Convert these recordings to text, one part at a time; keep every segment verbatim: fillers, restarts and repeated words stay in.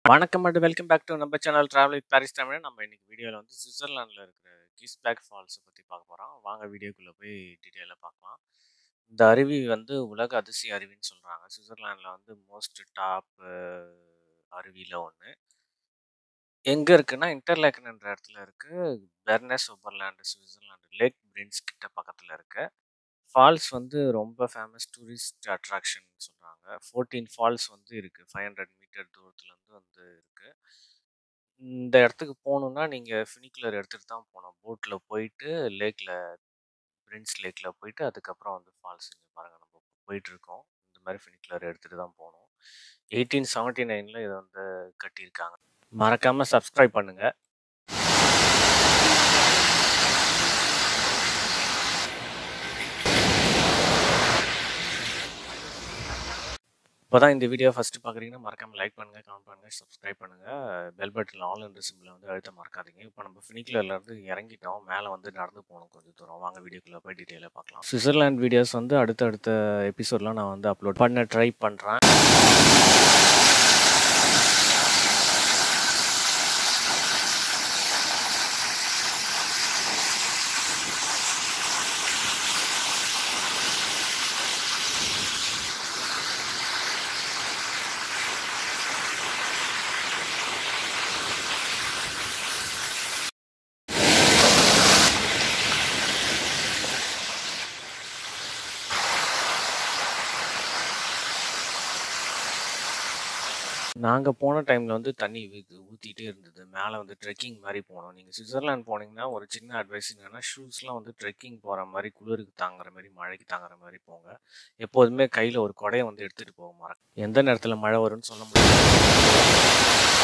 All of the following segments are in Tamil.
வணக்கம் அண்ட் வெல்கம் பேக் டு நம்ம channel travel with Paris Tamil. நம்ம இன்னைக்கு வீடியோவில் வந்து சுவிட்சர்லாண்டில் இருக்கிற கீஸ்பேக் ஃபால்ஸை பற்றி பார்க்க போகிறோம். வாங்க வீடியோக்குள்ளே போய் டீட்டெயிலாக பார்க்கலாம். இந்த அருவி வந்து உலக அதிசய அருவின்னு சொல்கிறாங்க. சுவிட்சர்லாண்டில் வந்து மோஸ்ட் டாப் அருவியில் ஒன்று. எங்கே இருக்குன்னா இன்டர்லேக்கன் என்ற இடத்துல இருக்குது. Bernese Oberland Switzerland Lake Brienz கிட்ட பக்கத்தில் இருக்கு. ஃபால்ஸ் வந்து ரொம்ப ஃபேமஸ் டூரிஸ்ட் அட்ராக்ஷன் சொல்கிறாங்க. ஃபோர்டீன் ஃபால்ஸ் வந்து இருக்குது. ஃபைவ் ஹண்ட்ரட் மீட்டர் தூரத்துலேருந்து வந்து இருக்குது. இந்த இடத்துக்கு போகணுன்னா நீங்கள் ஃபினிக்குலர் எடுத்துகிட்டு தான் போகணும். போட்டில் போயிட்டு லேக்கில் பிரின்ஸ் லேக்கில் போயிட்டு அதுக்கப்புறம் வந்து ஃபால்ஸ் இங்கே பாருங்கள் நம்ம போயிட்டுருக்கோம். இந்த மாதிரி ஃபினிக்குலர் எடுத்துகிட்டு தான் போகணும். எயிட்டீன் செவன்ட்டி நைனில் இதை வந்து கட்டியிருக்காங்க. மறக்காமல் சப்ஸ்கிரைப் பண்ணுங்கள். இப்போ தான் இந்த வீடியோ ஃபஸ்ட்டு பார்க்குறீங்கன்னா மறக்காமல் லைக் பண்ணுங்கள், கமெண்ட் பண்ணுங்கள், சப்ஸ்கிரைப் பண்ணுங்கள். பெல் பட்டனில் ஆல் என்ற சிம்பிளை வந்து அழுத்த மறக்காதீங்க. இப்போ நம்ம ஃபினிக்குலர்லேருந்து இறங்கிட்டோம். மேலே வந்து நடந்து போகணும் கொஞ்சம் தூரம். வாங்க வீடியோக்குள்ளே போய் டீட்டெயிலாக பார்க்கலாம். சுவிட்சர்லாண்ட் வீடியோஸ் வந்து அடுத்தடுத்த எபிசோட்லாம் நான் வந்து அப்லோட் பண்ண ட்ரை பண்ணுறேன். நாங்கள் போன டைமில் வந்து தண்ணி இது ஊற்றிட்டே இருந்தது. மேலே வந்து ட்ரெக்கிங் மாதிரி போனோம். நீங்கள் சுவிட்சர்லாண்ட் போனீங்கன்னா ஒரு சின்ன அட்வைஸ் என்னென்னா ஷூஸ்லாம் வந்து ட்ரெக்கிங் போகிற மாதிரி குளிருக்கு தாங்குற மாதிரி மழைக்கு தாங்குற மாதிரி போங்க. எப்போதுமே கையில் ஒரு கொடையை வந்து எடுத்துகிட்டு போக மறக்க. எந்த நேரத்தில் மழை வரும்னு சொல்ல முடியாது.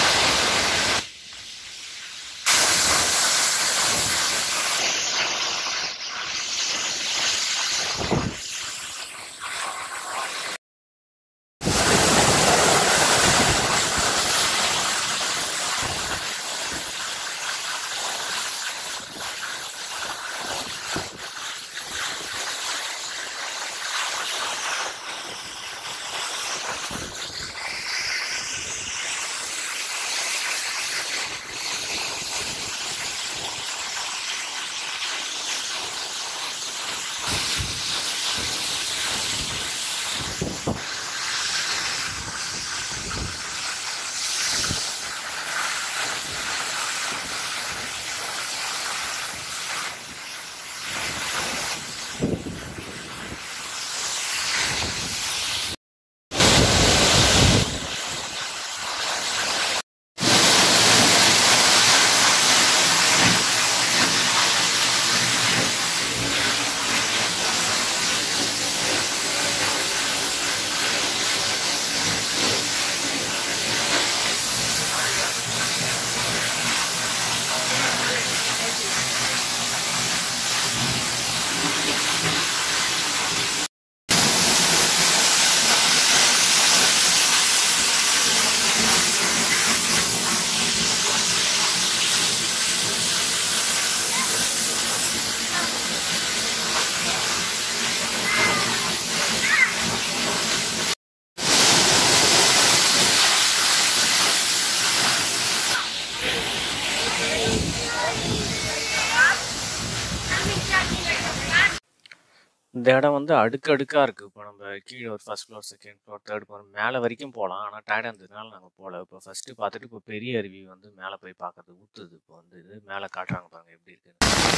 இந்த இடம் வந்து அடுக்கு அடுக்காக இருக்குது. இப்போ நம்ம கீழே ஒரு first floor, second floor, third floor மேலே வரைக்கும் போகலாம். ஆனால் டயர்டாக இருந்ததுனால நாங்கள் போகல. இப்போ ஃபஸ்ட்டு பார்த்துட்டு இப்போ பெரிய அருவி வந்து மேலே போய் பார்க்கறது ஊற்றுது. இப்போ வந்து இது மேலே காட்டுறாங்க பாருங்கள் எப்படி இருக்குது.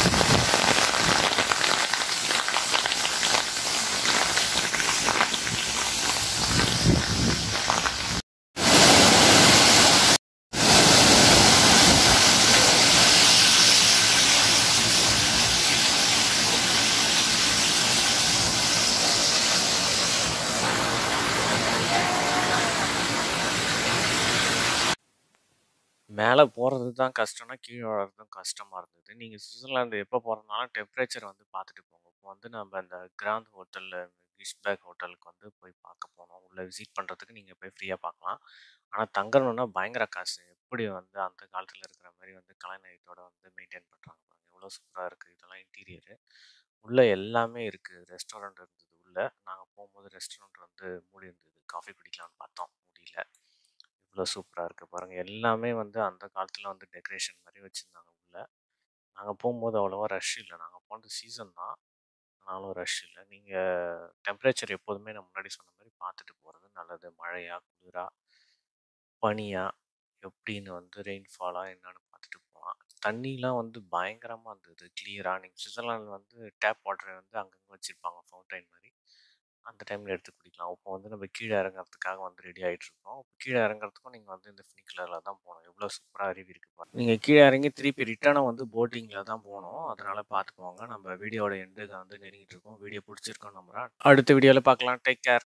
மேலே போகிறது தான் கஷ்டம்னா கீழே வர்றதும் கஷ்டமாக இருந்தது. நீங்கள் சுவிட்சர்லாண்டு எப்போ போகிறதுனாலும் டெம்பரேச்சர் வந்து பார்த்துட்டு போங்க. இப்போ வந்து நம்ம அந்த கிராண்ட் ஹோட்டலில் கிஸ்பேக் ஹோட்டலுக்கு வந்து போய் பார்க்க போனோம். உள்ளே விசிட் பண்ணுறதுக்கு நீங்கள் போய் ஃப்ரீயாக பார்க்கலாம். ஆனால் தங்கணுன்னா பயங்கர காசு. எப்படி வந்து அந்த காலத்தில் இருக்கிற மாதிரி வந்து கலைநயத்தோடு வந்து மெயின்டைன் பண்ணுறாங்க பாருங்கள். எவ்வளோ சூப்பராக இருக்குது. இதெல்லாம் இன்டீரியரு. உள்ளே எல்லாமே இருக்குது. ரெஸ்டாரண்ட் இருந்தது உள்ளே. நாங்கள் போகும்போது ரெஸ்டாரண்ட் வந்து மூடி இருந்தது. காஃபி குடிக்கலாம்னு பார்த்தோம், முடியல. இவ்வளோ சூப்பரா இருக்கு பாருங்க. எல்லாமே வந்து அந்த காலத்துல வந்து டெக்கரேஷன் மாரி வச்சிருந்தாங்க உள்ள. நாங்க போம்போது அவ்வளவா ரஷ் இல்ல. நாங்க போனது சீசன் தான். ஆனாலும் ரஷ் இல்ல. நீங்க டெம்பரேச்சர் எப்போதுமே நான் முன்னாடி சொன்ன மாரி பார்த்துட்டு போறது நல்லது. மழையா, குளிரா, பனியா, எப்படின்னு வந்து ரெயின்ஃபாலா என்னன்னு பார்த்துட்டு போலாம். தண்ணிலாம் வந்து பயங்கரமா இருந்தது. கிளியரா. நீங்க சுவிட்சர்லாந்து வந்து டேப் வாட்டர் வந்து அங்கங்க வச்சிருப்பாங்க ஃபவுண்டைன் மாரி. அந்த டைம்ல எடுத்து குடிக்கலாம். இப்போ வந்து நம்ம கீழ இறங்குறதுக்காக வந்து ரெடி ஆயிட்டு இருக்கோம். கீழ இறங்குறதுக்கும் நீங்க வந்து இந்த ஃபுனிகுலர்ல தான் போணும். எவ்வளோ சூப்பரா அருவி இருக்கு பாருங்க. நீங்க கீழ இறங்கி திருப்பி ரிட்டர்னா வந்து போட்டிங்ல தான் போணும். அதனால பார்த்துக்கோங்க. நம்ம வீடியோட எண்டுக்கு வந்து நெருங்கிட்டு இருக்கோம். வீடியோ பிடிச்சிருக்கோம் நம்புறேன். அடுத்த வீடியோல பார்க்கலாம். Take care.